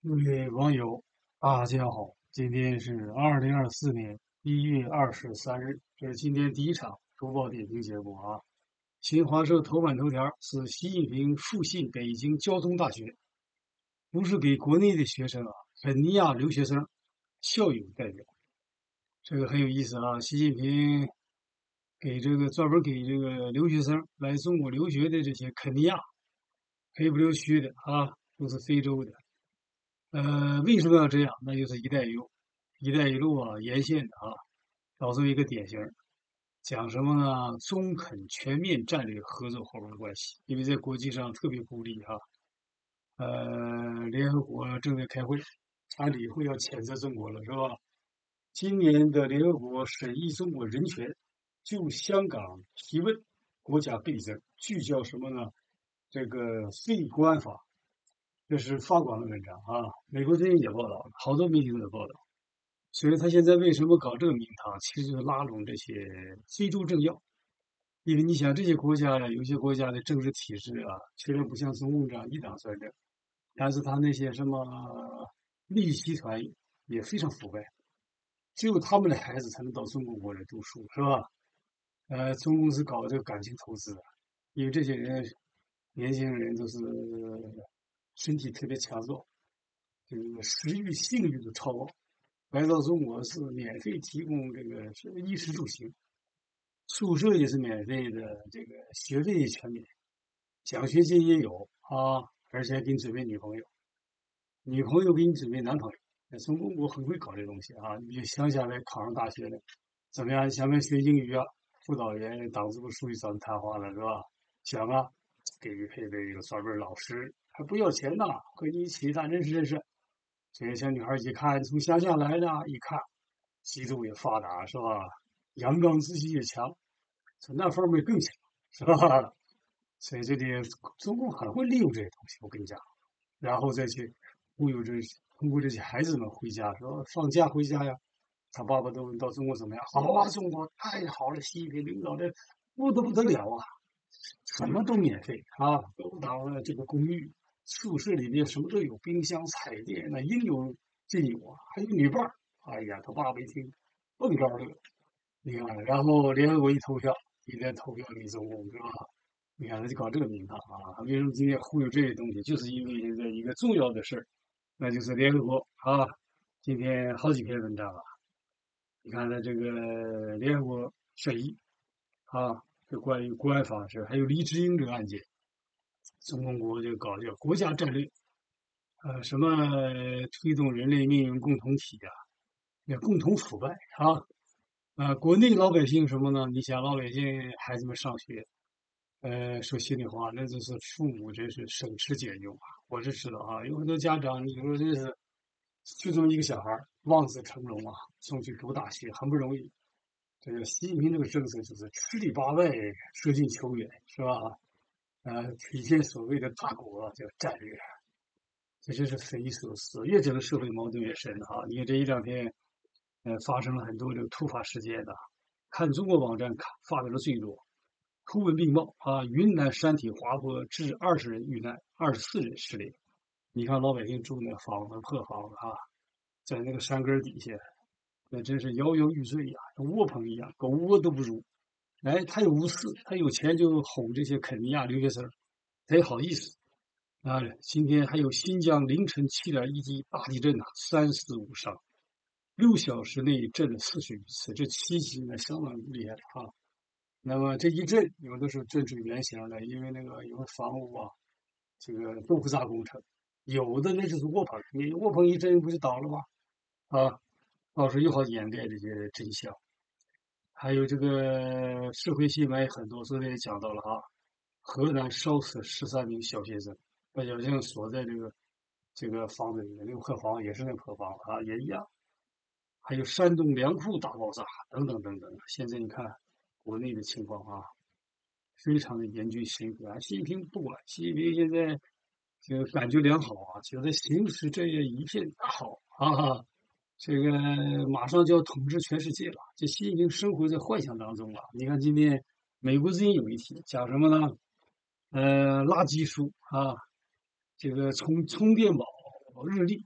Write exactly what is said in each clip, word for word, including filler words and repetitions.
各位网友，大家好，今天是二零二四年一月二十三日，这是今天第一场周报点评节目啊。新华社头版头条是习近平复信北京交通大学，不是给国内的学生啊，肯尼亚留学生校友代表，这个很有意思啊。习近平给这个专门给这个留学生来中国留学的这些肯尼亚黑不溜须的啊，都是非洲的。呃，为什么要这样？那就是“一带一路”，“一带一路”啊，沿线的啊，找出一个典型儿，讲什么呢？中肯全面战略合作伙伴关系，因为在国际上特别孤立哈。呃，联合国正在开会，安理会要谴责中国了，是吧？今年的联合国审议中国人权，就香港提问，国家倍增，聚焦什么呢？这个废国安法。这是发广的文章啊，美国最近也报道了，好多媒体都在报道。所以他现在为什么搞这个名堂，其实就是拉拢这些非洲政要，因为你想这些国家呀，有些国家的政治体制啊，虽然不像中共这样一党专政，但是他那些什么利益集团也非常腐败，只有他们的孩子才能到中国国来读书，是吧？呃，中共是搞这个感情投资的，因为这些人年轻人都是身体特别强壮，这个食欲、性欲都超旺。来到中国是免费提供这个是衣食住行，宿舍也是免费的，这个学费也全免，奖学金也有啊，而且还给你准备女朋友，女朋友给你准备男朋友。那中国我很会搞这东西啊！你乡下来考上大学了，怎么样？想不想学英语啊？辅导员、党支部书记找你谈话了是吧？想啊，给你配备一个专门老师，还不要钱呢，和你一起咱认识认识。这些小女孩一看从乡下来的，一看肌肉也发达是吧？阳刚之气也强，从那方面更强是吧？所以这点中共很会利用这些东西，我跟你讲，然后再去忽悠这通过这些孩子们回家说放假回家呀，他爸爸都问到中国怎么样？好啊，中国太好了，习近平领导的不得不得了啊，什么都免费啊，高档的这个公寓，宿舍里面什么都有，冰箱、彩电那应有尽有啊，还有女伴儿。哎呀，他爸爸一听蹦高了，你看，然后联合国一投票，一在投票给中共是吧？你看他就搞这个名堂啊！为什么今天忽悠这些东西？就是因为现在一个重要的事儿，那就是联合国啊，今天好几篇文章啊，你看他这个联合国审议啊，这关于国安法事，还有黎智英这个案件，中共国就搞叫国家战略，呃，什么推动人类命运共同体呀、也共同腐败啊。啊，国内老百姓什么呢？你想老百姓孩子们上学，呃，说心里话，那就是父母真是省吃俭用啊。我是知道啊，有很多家长，你说真是就这么一个小孩儿望子成龙啊，送去读大学很不容易。这个习近平这个政策就是七里八外舍近求远，是吧？呃，体现所谓的大国这个战略，这真是匪夷所思，越整个社会矛盾越深啊！你看这一两天，呃，发生了很多这个突发事件的，看中国网站看发表的最多，图文并茂啊！云南山体滑坡致二十人遇难，二十四人失联。你看老百姓住那房子破房子啊，在那个山根底下，那真是摇摇欲坠呀、跟窝棚一样，狗窝都不如。哎，他有无私，他有钱就哄这些肯尼亚留学生，他也好意思。啊，今天还有新疆凌晨七点一级大地震呐、三死五伤，六小时内震了四十余次，这七级呢相当厉害了啊。那么这一震，有的是震出原形来，因为那个有的房屋啊，这个豆腐渣工程，有的那就是窝棚，你窝棚一震不就倒了吗？啊，到时候又好掩盖这些真相。还有这个社会新闻也很多，昨天也讲到了啊，河南烧死十三名小学生，把小学生锁在这个这个房子里面，那个破房也是那破房子啊，也一样。还有山东粮库大爆炸等等等等。现在你看国内的情况啊，非常的严峻辛苦啊。习近平不管，习近平现在这个感觉良好啊，觉得形势这也一片大好啊，这个马上就要统治全世界了。这习近平生活在幻想当中啊。你看今天美国最近有一题讲什么呢？呃，垃圾书啊，这个充充电宝日历。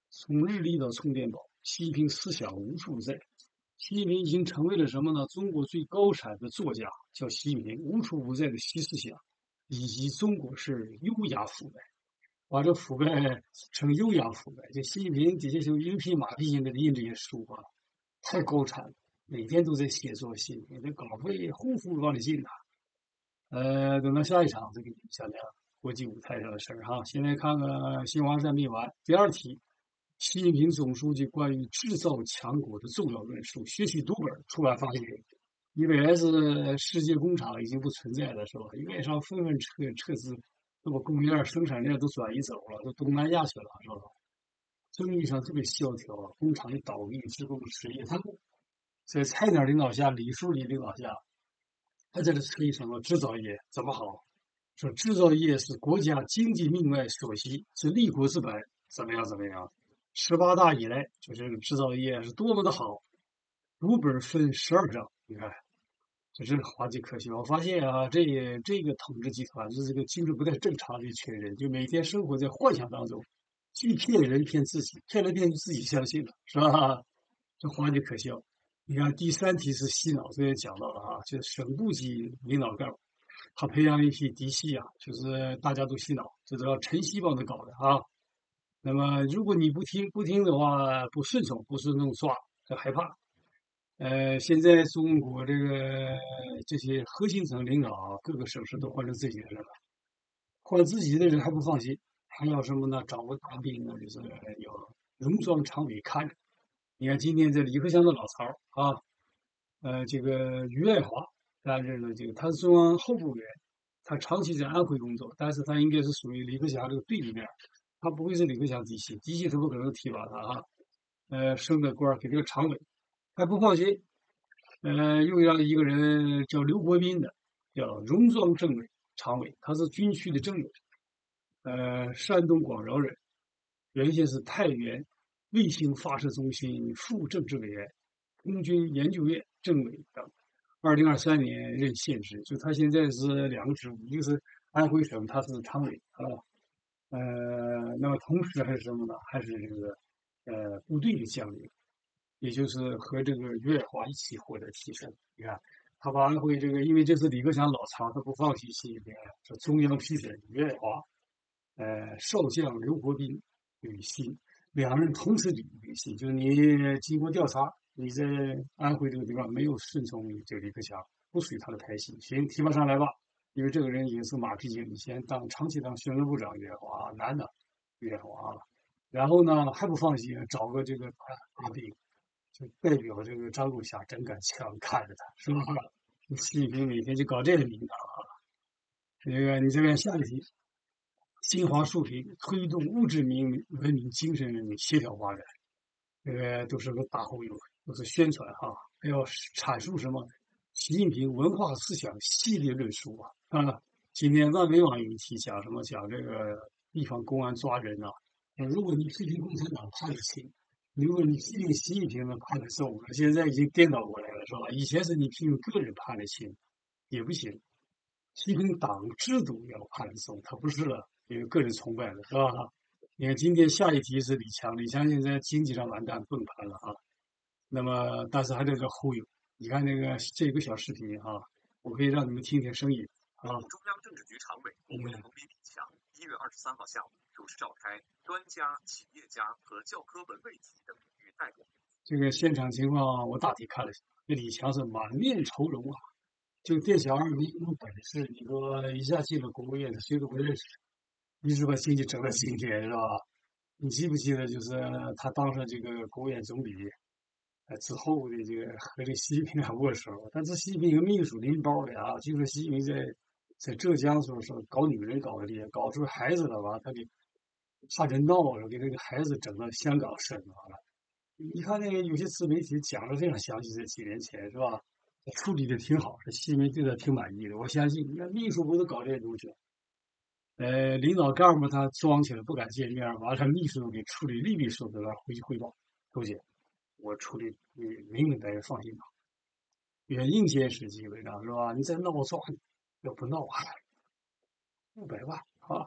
从日历到充电宝，习近平思想无处不在。习近平已经成为了什么呢？中国最高产的作家，叫习近平，无处不在的习思想，以及中国是优雅腐败，把这腐败成优雅腐败。这习近平底下就一匹马屁精在印这些书啊，太高产了，每天都在写作。习近平这稿费呼呼往里进呐。呃，等到下一场这个讲讲国际舞台上的事儿哈。现在看看新华社没完，第二题，习近平总书记关于制造强国的重要论述，学习读本出版发现，以为是世界工厂已经不存在了，是吧？外商纷纷撤撤资，都把供应链、生产链都转移走了，都东南亚去了，是吧？生意上特别萧条啊，工厂一倒闭，职工失业。他在蔡鸟领导下，李书理领导下，他在这吹什么制造业怎么好？说制造业是国家经济命脉所系，是立国之本，怎么样怎么样？十八大以来，就这个制造业是多么的好。读本分十二章，你看，这真是滑稽可笑。我发现啊，这这个统治集团是这个精神不太正常的一群人，就每天生活在幻想当中，既骗人骗自己，骗来骗去自己相信了，是吧？这滑稽可笑。你看第三题是洗脑，这也讲到了啊，就是省部级领导干部，他培养一批嫡系啊，就是大家都洗脑，这都要晨曦帮他搞的啊。那么如果你不听不听的话，不顺从，不顺从抓，就害怕。呃，现在中国这个这些核心层领导啊，各个省市都换成自己的人了，换自己的人还不放心，还要什么呢？找个大兵呢，就是要戎装常委看着。你看今天这李克强的老巢啊，呃，这个于爱华担任了这个，他是中央候补委员，他长期在安徽工作，但是他应该是属于李克强这个对立面，他不会是李克强嫡系，嫡系他不可能提拔他啊。呃，升的官给这个常委，还不放心，呃，又让一个人叫刘国斌的，叫戎装政委常委，他是军区的政委，呃，山东广饶人，原先是太原卫星发射中心副政治委员、空军研究院政委等。二零二三年任县职，就他现在是两个职务，一个是安徽省，他是常委啊，呃，那么同时还是什么呢？还是这个呃部队的将领，也就是和这个于爱华一起获得提升。你看，他把安徽这个，因为这是李克强老巢，他不放弃习近平，说中央批准于爱华，呃，少将刘国斌履新，两人同时履履新，就是你经过调查，你在安徽这个地方没有顺从这个李克强，不属于他的派系，行，提拔上来吧。因为这个人已经是马屁精，以前当长期当宣传部长于爱华，男的于爱华，然后呢还不放心，找个这个大兵，就代表这个张桂霞真敢强看着他，是吧？习近平每天就搞这个名堂啊。这个你这边下一题，新华书评推动物质民文明、精神文明协调发展，这个都是个大后友，都是宣传哈，还要阐述什么习近平文化思想系列论述啊啊！今天万维网有一题讲什么？讲这个地方公安抓人呐、啊，如果你批评共产党判得轻，如果你批评习近平呢判得重，现在已经颠倒过来了，是吧？以前是你批评个人判得轻，也不行，批评党制度要判得重，他不是了，因为个人崇拜了，是吧？你看今天下一题是李强，李强现在经济上完蛋崩盘了啊，那么但是还在这忽悠。你看那个这有个小视频啊，我可以让你们听听声音啊。中央政治局常委、国务院总理李强一月二十三号下午主持召开专家、企业家和教科文卫级等领域代表。这个现场情况我大体看了一下，这李强是满面愁容啊，就店小二没什么本事，你说一下进了国务院，他谁都不认识，一直把经济整到今天，是吧？你记不记得，就是他当上这个国务院总理，呃之后的这个和这习近平还握手，但是习近平秘书拎包的啊，据说习近平在在浙江时候说搞女人搞的厉害，搞出孩子了吧，他给怕人闹了，给那个孩子整到香港生完了。你看那个有些自媒体讲的非常详细，这几年前是吧？处理的挺好，这习近平对他挺满意的。我相信，那秘书不都搞这些东西？呃，领导干部他装起来不敢见面，完了秘书给处理，秘密书给他回去汇报，周姐，我处理你明明白白，放心吧。原硬件是基本上是吧？你再闹我抓你，要不闹啊，五百万啊！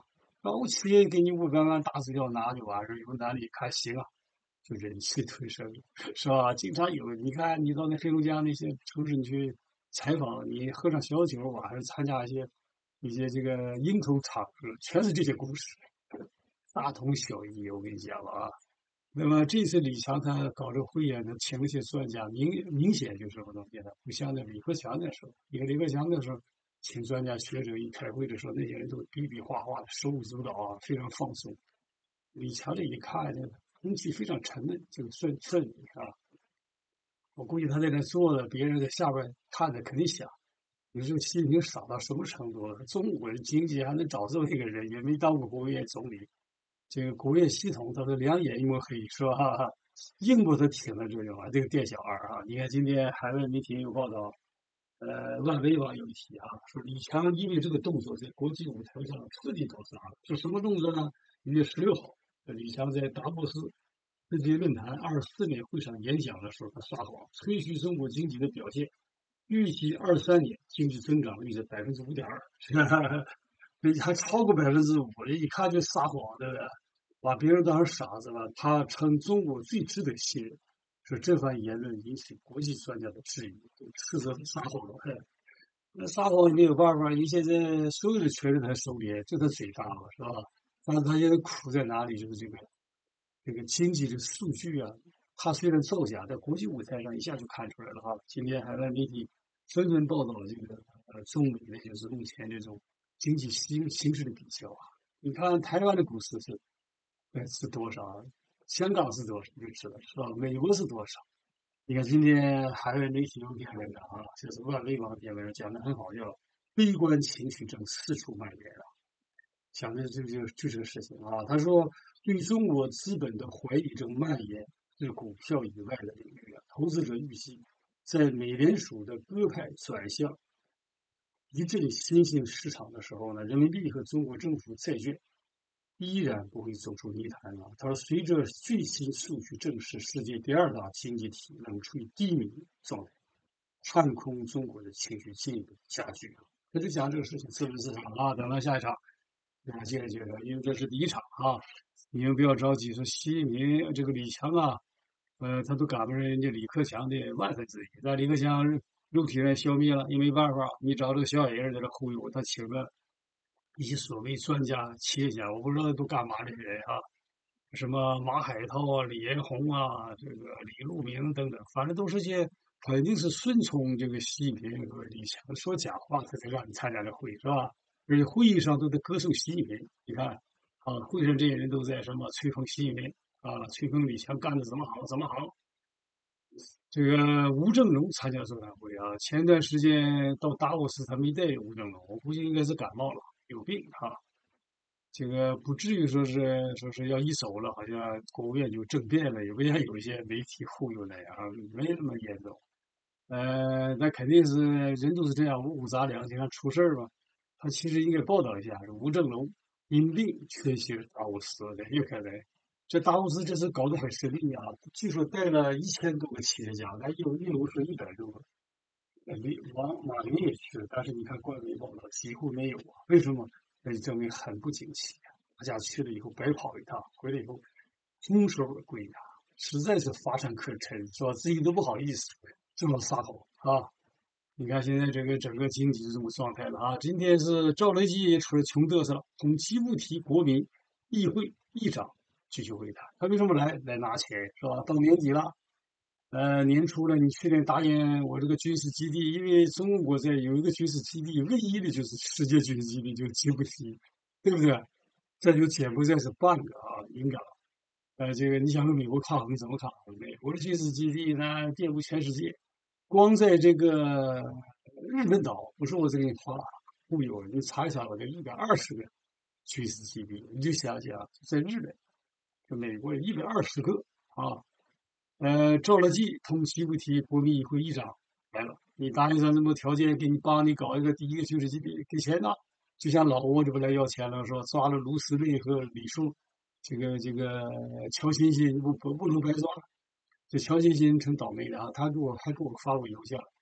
高企业给你五百万大资料拿就完事儿，有男的一看行啊，就忍气吞声了，是吧？经常有，你看你到那黑龙江那些城市你去采访，你喝上小酒，晚上参加一些一些这个应酬场合，全是这些故事，大同小异。我跟你讲啊，那么这次李强他搞这个会演，他请了些专家，明明显就是什么东西呢？不像那李克强那时候，你看李克强那时候请专家学者一开会的时候，那些人都比比划划的，手舞足蹈啊，非常放松。李强这一看，这空气非常沉闷，这个氛氛围啊，我估计他在那坐着，别人在下边看着肯定想，你说习近平傻到什么程度了？中国的经济还能找这么一个人，也没当过国务院总理，这个国务院系统他是两眼一抹黑，是吧？硬把他挺在这里啊，这个店小二啊！你看今天海外媒体有报道，呃，万维网有一题啊，说李强因为这个动作在国际舞台上彻底搞砸了。是什么动作呢？一月十六号，李强在达沃斯世界论坛二十四年会上演讲的时候，他撒谎，吹嘘中国经济的表现，预计二三年经济增长率是百分之五点二，还超过百分之五，这一看就撒谎，对不对？把别人当成傻子了。他称中国最值得信任，说这番言论引起国际专家的质疑，斥责他撒谎了。那撒谎也没有办法，因为现在所有的权在他手里，就他嘴大了，是吧？但是他现在苦在哪里？就是这个这个经济的数据啊，他虽然造假，在国际舞台上一下就看出来了哈。今天海外媒体纷纷报道这个呃中美的就是目前这种经济形形势的比较啊。你看台湾的股市是呃是多少？香港是多少？就知道是吧？美国是多少？你看今天海外媒体有篇文章啊，就是万维网篇文章讲的很好，叫悲观情绪正四处蔓延啊。讲的就就就这个事情啊。他说，对中国资本的怀疑正蔓延至股票以外的领域啊。投资者预计，在美联储的鸽派转向一阵新兴市场的时候呢，人民币和中国政府债券依然不会走出泥潭啊。他说，随着最新数据证实世界第二大经济体仍处于低迷状态，看空中国的情绪进一步加剧。他就讲这个事情，资本市场啊，等到下一场。给大家介绍介绍，因为这是第一场啊，你们不要着急。说习近平这个李强啊，呃，他都赶不上人家李克强的万分之一。但李克强肉体上消灭了，也没办法，你找这个小矮人在这忽悠，他请个一些所谓专家、企业家，我不知道都干嘛这些人啊，什么马海涛啊、李彦宏啊、这个李路明等等，反正都是些肯定是顺从这个习近平和李强说假话，他才让你参加这会，是吧？而且会议上都在歌颂习近平，你看啊，会上这些人都在什么吹捧习近平啊，吹捧李强干的怎么好怎么好。这个吴正荣参加座谈会啊，前段时间到达沃斯他没带吴正荣，我估计应该是感冒了，有病哈。这个不至于说是说是要一走了，好像国务院就政变了，也不像有一些媒体忽悠那样啊，没那么严重。呃，那肯定是人都是这样，五谷杂粮，经常出事儿嘛。他其实应该报道一下，吴正荣因病缺席达沃斯的，也可能这达沃斯这次搞得很神秘啊，据说带了一千多个企业家，咱业务业务是一百多个。呃，没王马云也去了，但是你看官媒报道几乎没有啊，为什么？那就证明很不景气啊。大家去了以后白跑一趟，回来以后空手而归呀、实在是乏善可陈，是吧？自己都不好意思这么撒谎啊。你看现在这个整个经济是这么状态了啊！今天是赵乐际也出来穷嘚瑟了，同吉布提国民议会议长继续会谈。他为什么来？来拿钱是吧？到年底了，呃，年初了，你去年答应我这个军事基地，因为中国在有一个军事基地，唯一的就是世界军事基地，就是吉布提，对不对？这就柬埔寨是半个啊，敏感。呃，这个你想跟美国抗衡怎么抗衡？美国的军事基地呢，遍布全世界，光在这个日本岛，不是我这给你夸忽悠，你查一查，我这一百二十个军事基地，你就想想，在日本，这美国有一百二十个啊。呃，赵乐际同吉布提国民议会议长来了，你答应上这么条件，给你帮你搞一个第一个军事基地，给钱呢？就像老挝这不来要钱了，说抓了卢斯内和李树，这个这个乔欣欣不不不能白抓。这乔欣欣挺倒霉的啊，他给我还给我发过邮件，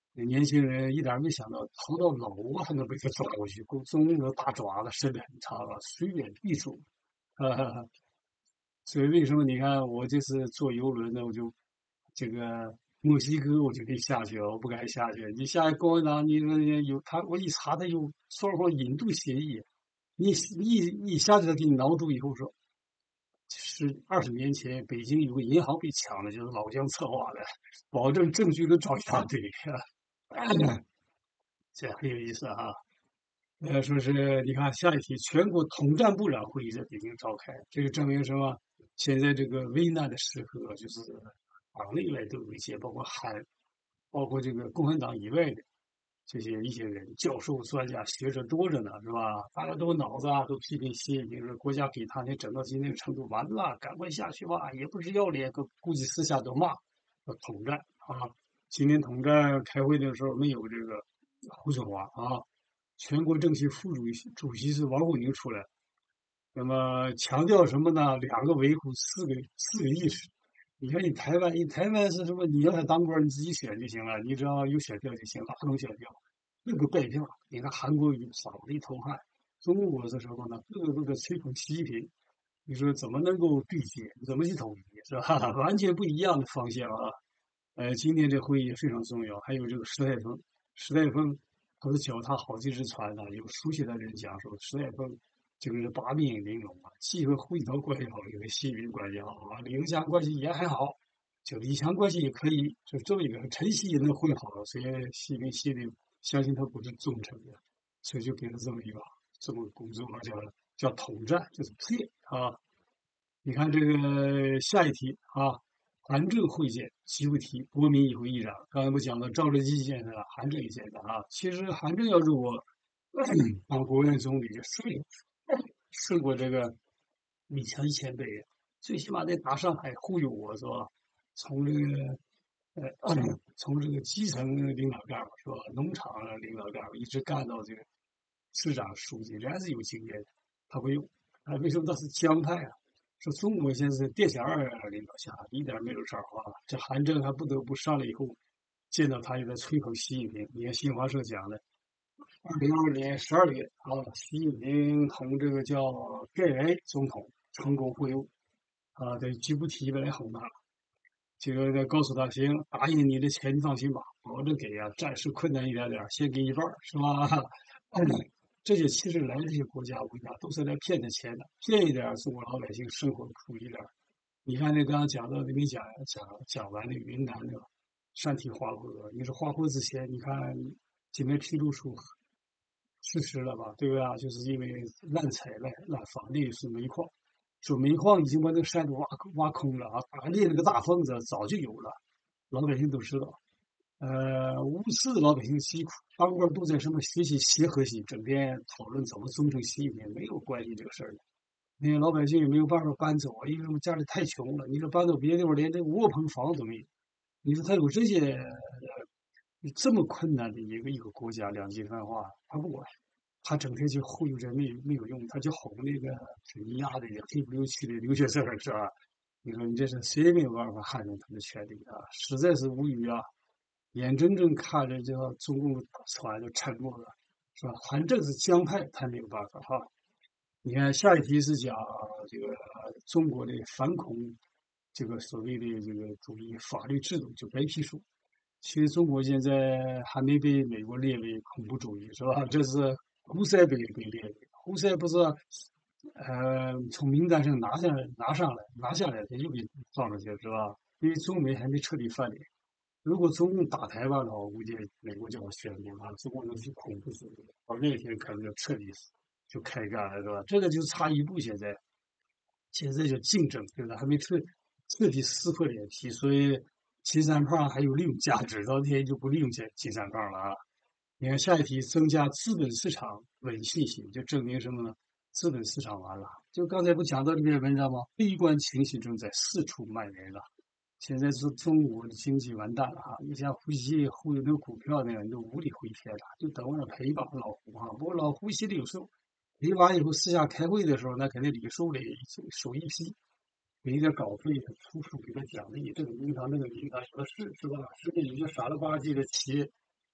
那年轻人一点儿没想到，逃到老挝还能被他抓过去，够中国大爪子伸得很长啊，随便必住。哈哈哈。所以为什么你看我这次坐游轮呢，我就这个墨西哥我就可以下去了，我不敢下去。你下去共产党，你说有他，我一查他有双方引渡协议，你你一下去他给你挠住以后说，是二十年前北京有个银行被抢了，就是老姜策划的，保证证据都找一大堆，这很有意思哈。呃，说是你看下一题，全国统战部长会议在北京召开，这个证明什么？现在这个危难的时刻，就是党内外都有一些，包括韩，包括这个共产党以外的这些一些人，教授、专家、学者多着呢，是吧？大家都脑子啊，都批评习近平说，国家给他那整到今天这个程度，完了，赶快下去吧，也不是要脸，估估计私下都骂，要统战啊。今天统战开会的时候没有这个胡春华啊。全国政协副主席主席是王沪宁出来，那么强调什么呢？两个维护，四个四个意识。你看你台湾，你台湾是什么？你要想当官，你自己选就行了，你只要有选票就行了，各种选票，各个拜票。你看韩国瑜扫了一头汗，中国是什么呢？各个各个吹捧习近平，你说怎么能够对接？怎么去统一？是吧？完全不一样的方向啊！呃，今天这会议非常重要，还有这个石泰峰，石泰峰他是脚踏好几只船呢。有熟悉的人讲说，石泰峰这个人八面玲珑啊，既和胡锦涛关系好，也和习近平关系好啊，李克强关系也还好，就李强关系也可以，就这么一个陈希也能混好了，所以习近平心里相信他不是忠诚的，所以就给了这么一个这么个工作叫叫统战，就是骗啊。你看这个下一题啊，韩正会见吉布提国民议会议长。刚才不讲到赵乐际见的，韩正也见的啊。其实韩正要是我当国务院总理，就顺顺过这个李强前辈，最起码得打上海忽悠我是吧？从这个呃，从这个基层领导干部是吧，农场领导干部一直干到这个市长、书记，人家是有经验的。他不用，啊，为什么他是江派啊？说中国现在是店小二领导下，一点没有招啊。这韩正还不得不上来以后，见到他就在吹捧习近平。你看新华社讲的，二零二二年十二月啊，习近平同这个叫盖莱总统成功会晤啊，在吉布提来哄他，这个再告诉他行，答应你的钱你放心吧，保证给啊，暂时困难一点点，先给一半是吧？这些其实来这些国家，我跟你讲，都是来骗他钱的，骗一点中国老百姓生活苦一点。你看那刚刚讲到的没讲讲讲完那个云南那个山体滑坡，你说滑坡之前，你看今天披露出事实了吧？对吧？就是因为滥采滥滥伐，那个是煤矿，说煤矿已经把那个山都挖挖空了啊，打裂了个大缝子，早就有了，老百姓都知道。呃，无私的老百姓疾苦，当官都在什么学习协和系，整天讨论怎么忠诚习近平，没有关系这个事儿的。那些老百姓也没有办法搬走啊，因为我们家里太穷了。你说搬到别的地方，连这个窝棚房都没有。你说他有这些这么困难的一个一个国家，两极分化，他不管，他整天就忽悠着没有没有用，他就哄那个挺尼亚的黑不溜秋的留学生是吧？你说你这是谁也没有办法撼动他的权利啊，实在是无语啊！眼睁睁看着这个中共大船就沉没了，是吧？韩正是江派，他没有办法哈。你看下一题是讲这个中国的反恐这个所谓的这个主义法律制度，就白皮书。其实中国现在还没被美国列为恐怖主义，是吧？这是胡塞被被列为，胡塞不是呃从名单上拿下来拿上来拿下来，他又给放上去，是吧？因为中美还没彻底翻脸。如果中共打台湾的话，我估计美国就要宣布啊，中共就是恐怖主义，到那天可能就彻底就开干了，是吧？这个就差一步，现在现在就竞争，对吧？还没彻彻底撕破脸皮，所以金三胖还有利用价值，到那天就不利用金金三胖了啊。你看下一题，增加资本市场稳信心，就证明什么呢？资本市场完了，就刚才不讲到这篇文章吗？悲观情绪正在四处蔓延了。现在是中国的经济完蛋了哈！你像胡锡忽悠那股票那个，你都无力回天了，就等着赔吧，老胡哈。不过老胡心里有数，赔完以后私下开会的时候，那肯定李书磊手一批，给点稿费，出处给他讲的，你这个银行那个银行有的是是吧？是不是一个傻了吧唧的企业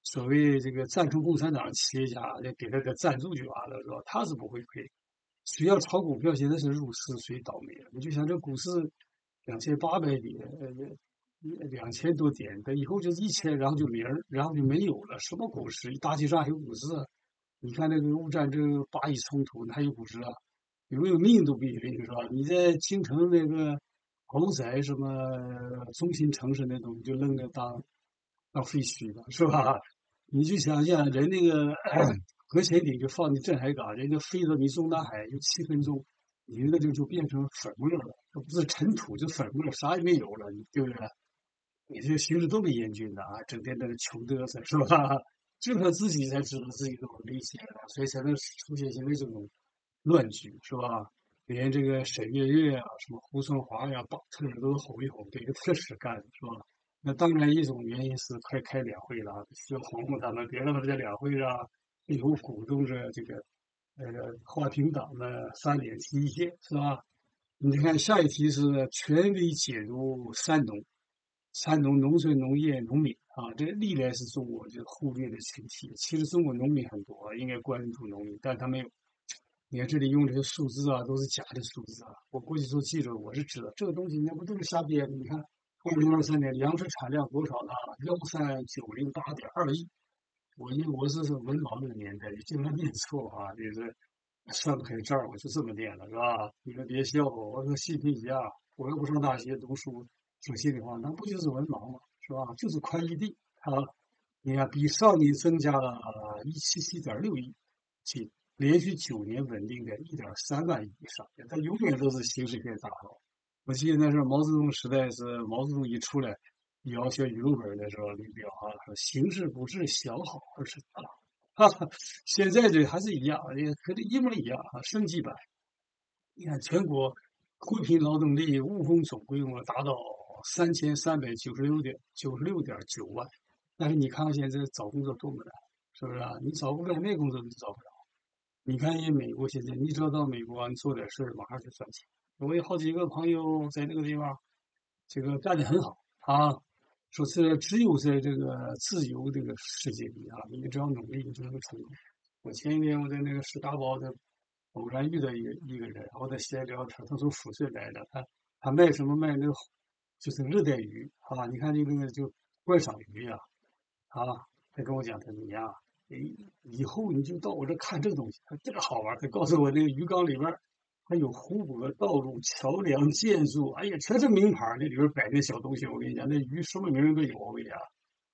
所谓这个赞成共产党企业家，就给他个赞助就完了，是吧？他是不会亏。谁要炒股票，现在是入市，谁倒霉了？你就想这股市两千八百点，呃，两千多点，等以后就是一千，然后就零，然后就没有了。什么股市？大街上还有股市啊？你看那个乌战争、巴以冲突，那还有股市啊？有没有命都不一定，是吧？你在京城那个豪宅什么中心城市那种，就扔着当当废墟了，是吧？你就想想人那个核潜艇就放在镇海港，人家飞到你中南海就七分钟，你那个就就变成粉末了，这不是尘土，就粉末，啥也没有了，对不对？你这形势多么严峻的啊！整天在那穷嘚瑟，是吧？只有他自己才知道自己多么危险了，所以才能出现现在这种乱局，是吧？连这个沈月月啊，什么胡春华呀、巴特尔都吼一吼，给个特使干，是吧？那当然，一种原因是快开两会了，需要哄哄他们，别让他们在两会上有鼓动着这个呃华平党的翻脸提意见，是吧？你看下一题是权威解读山东，山东农村农业农民啊，这历来是中国就忽略的群体。其实中国农民很多，应该关注农民，但他没有。你看这里用这些数字啊，都是假的数字啊。我过去做记者，我是知道这个东西那不都是瞎编的。你看，二零二三年粮食产量多少呢？幺三九零八点二亿。我因为我是文盲那个年代，经常念错啊，就是算不开账，我就这么念了，是吧？你们别笑话我，我说细品一下，我又不上大学读书，说心里话，那不就是文盲吗？是吧？就是宽裕地啊。你看，比上年增加了一七七点六亿，仅连续九年稳定在一点三万亿以上，它永远都是形势变大了。我记得那时候毛泽东时代是毛泽东一出来，要写语录本的时候，李表啊说形势不是小好，而是大。哈哈，现在这还是一样，也和这一模一样啊，升级版。你看，全国脱贫劳动力务工总规模达到三千三百九十六点九十六点九万，但是你看看现在找工作多么难，是不是啊？你找不着那工作你找不着。你看人美国现在，你只要到美国，你做点事儿，马上就赚钱。我有好几个朋友在那个地方，这个干得很好啊。说是只有在这个自由这个世界里啊，你只要努力，就能成功。我前一天我在那个石大堡的偶然遇到一个一个人，我在西安聊天，他从抚顺来的，他他卖什么卖那个就是热带鱼啊，你看这个就观赏鱼呀啊，他跟我讲他说你呀，以以后你就到我这看这个东西，他这个好玩他告诉我那个鱼缸里边还有湖泊、道路、桥梁、建筑，哎呀，全是名牌那里边摆那小东西，我跟你讲，那鱼什么名都有，我跟你讲。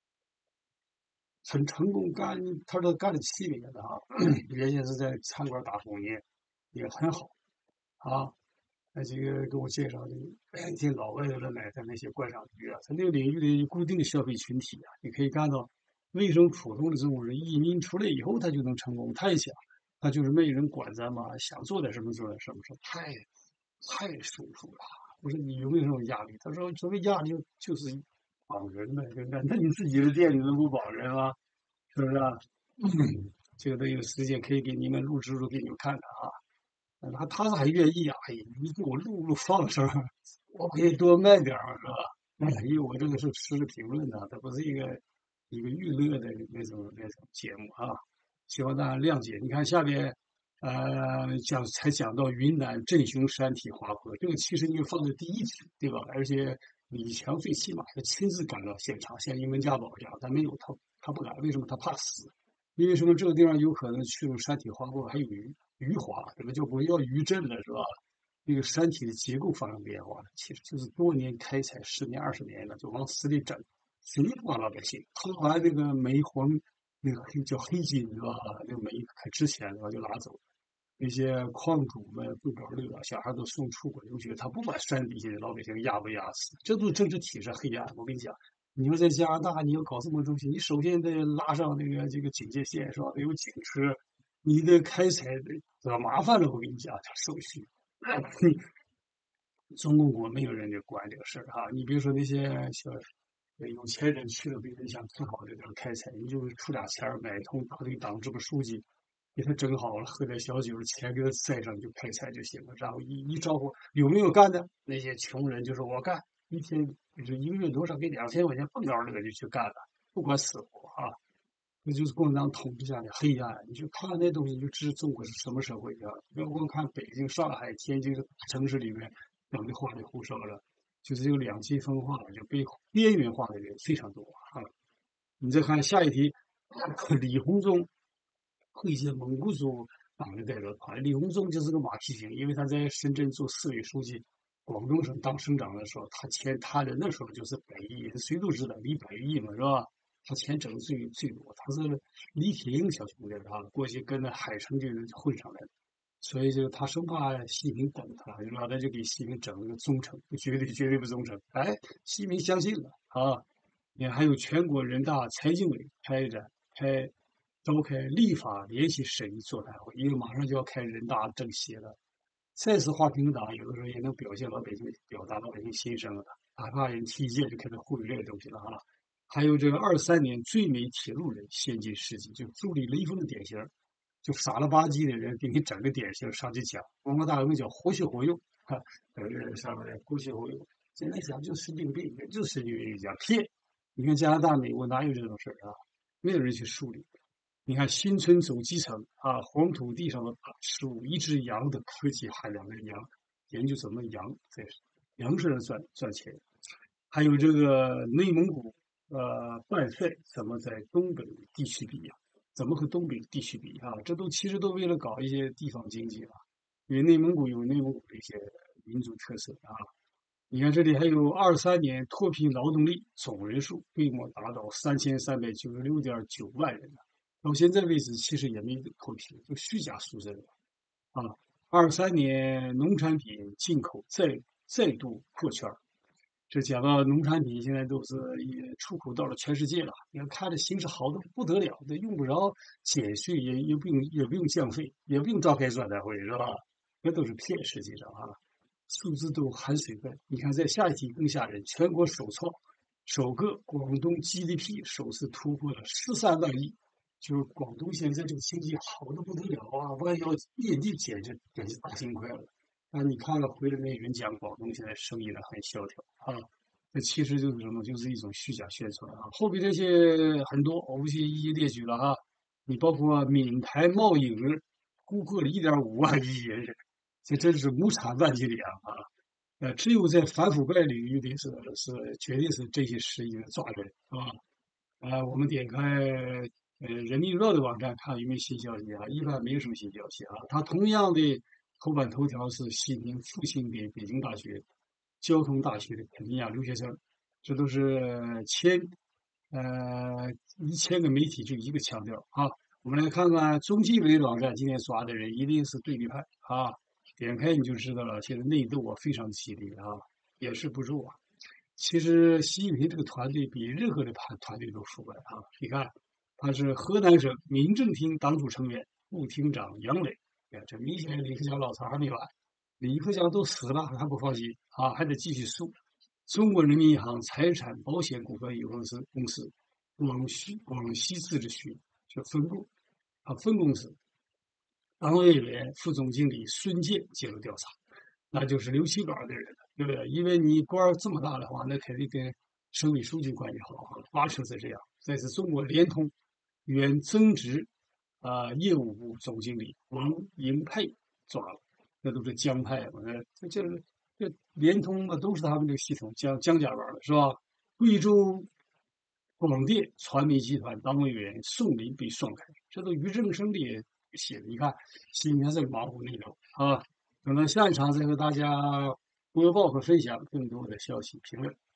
很成功干，他说干了七年了啊，原先是在餐馆打工也也很好啊。那这个给我介绍的，一些老外都来买他那些观赏鱼啊，他那个领域的固定的消费群体啊，你可以看到，为什么普通的中国人移民出来以后他就能成功？他也想，他就是没人管咱嘛，想做点什么做点什么，说太太舒服了。我说你有没有这种压力？他说所谓压力就是绑人呗，对不对？那你自己的店你能不绑人吗？是不是啊？嗯，这个等有时间可以给你们录制录给你们看看啊。他他是还愿意啊，哎，你给我录录放上，我可以多卖点儿，是吧？哎，因为我这个是实时评论的，它不是一个一个娱乐的那种那种节目啊，希望大家谅解。你看下边，呃，讲才讲到云南镇雄山体滑坡，这个其实应该放在第一题，对吧？而且李强最起码是亲自赶到现场，像英文家宝这样，他没有他他不敢，为什么？他怕死。因为什么？这个地方有可能去了山体滑坡，还有鱼鱼滑，这个就不要余震了，是吧？那个山体的结构发生变化了，其实就是多年开采，十年二十年了，就往死里整，谁不管老百姓？掏完那个煤黄，那个黑叫黑金是吧？那个煤可值钱了，就拿走。那些矿主们不着乐，小孩都送出国留学，他不管山底下的老百姓压不压死，这都是政治体制黑暗。我跟你讲，你要在加拿大，你要搞这么东西，你首先得拉上那个这个警戒线，是吧？得有警车，你的开采得可麻烦了。我跟你讲，这手续，中共国没有人家管这个事儿哈。你比如说那些小有钱人去了，比如想看好这点开采，你就出俩钱买一通大队党支部书记。给他整好了，喝点小酒，钱给他塞上就开采就行了。然后一一招呼，有没有干的？那些穷人就说我干，一天就是一个月多少给两千块钱，蹦高乐就去干了，不管死活啊。 那就是共产党统治下的黑暗。你就看那东西，你就知中国是什么社会啊！不要光看北京、上海、天津这大城市里面整的花里胡哨的，就是这个两极分化，就被边缘化的人非常多啊。你再看下一题，李鸿忠会见蒙古族党的代表团。李鸿忠就是个马屁精，因为他在深圳做市委书记，广东省当省长的时候，他钱他的那时候就是百亿，谁都知道离百亿嘛，是吧？他钱挣的最最多，他是李铁英小兄弟啊，过去跟那海城就混上来的，所以就他生怕习近平等他，然后他就给习近平整了个忠诚，绝对绝对不忠诚。哎，习近平相信了啊！你看，还有全国人大财经委开展开召开立法联席审议座谈会，因为马上就要开人大政协了。再次划平党，有的时候也能表现老百姓，表达老百姓心声了。哪怕人提意见就开始呼吁这个东西了啊。还有这个二三年最美铁路人先进事迹，就助理雷锋的典型，就傻了吧唧的人给你整个典型上去讲，文化大革命叫活学活用，哈，呃，上面活学活用。现在讲就神经病，就是神经病讲骗。你看加拿大、美国哪有这种事儿啊？没有人去梳理。你看新村走基层啊，黄土地上的大食物，一只羊的科技含量的羊，研究怎么羊在羊身上赚赚钱。还有这个内蒙古呃拌菜怎么在东北地区比呀、怎么和东北地区比啊？这都其实都为了搞一些地方经济啊，因为内蒙古有内蒙古的一些民族特色啊。你看这里还有二三年脱贫劳动力总人数规模达到三千三百九十六点九万人了，到现在为止其实也没脱贫，就虚假数字了啊。二三年农产品进口再再度破圈儿，这讲到农产品现在都是也出口到了全世界了。你看看着形势好的不得了，这用不着减税，也也不用也不用降费，也不用召开座谈会，是吧？那都是骗，实际上啊。数字都含水分。你看，在下一题更吓人，全国首创，首个广东 G D P 首次突破了十三万亿，就是广东现在这个经济好的不得了啊！万要业绩简直简直大金块了。啊，你看了回来那人讲广东现在生意呢很萧条啊，这其实就是什么？就是一种虚假宣传啊。后边这些很多，我不去一一列举了哈。你包括闽台贸易额突破了一点五万亿元人，这真是亩产万斤粮啊！呃，只有在反腐败领域的是是绝对是这些实力的抓人啊！啊，我们点开呃人民日报的网站看有没有新消息啊？一般没有什么新消息啊。它同样的头版头条是习近平复兴的北京大学、交通大学的肯尼亚留学生，这都是千呃一千个媒体就一个腔调啊。我们来看看中纪委网站今天抓的人一定是对立派啊。点开你就知道了，现在内斗啊非常激烈啊，也是不弱啊。其实习近平这个团队比任何的团团队都腐败啊！你看，他是河南省民政厅党组成员、副厅长杨磊，哎，这明显李克强老巢还没完，李克强都死了还不放心啊，还得继续诉。中国人民银行财产保险股份有限公司广西广西自治区就分部啊分公司党委员、副总经理孙健介入调查，那就是刘七杆的人了，对不对？因为你官儿这么大的话，那肯定跟省委书记关系好啊，八成是这样。再是中国联通原增值啊、呃业务部总经理王银佩抓了，那都是江派嘛，那这就是这联通嘛，都是他们这个系统江江家玩的是吧？贵州广电传媒集团党委员宋林被双开，这都于正声的写的。你看，今天在忙活内容啊，等到下一场再和大家播报和分享更多的消息评论。